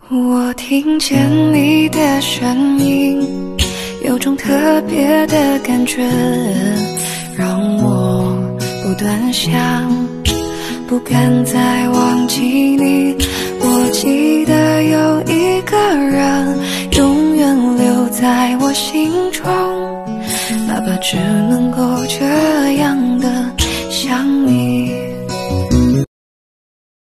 我听见你的声音，有种特别的感觉，让我不断想，不敢再忘记你。我记得有一个人永远留在我心中，哪怕只能够这样的想你。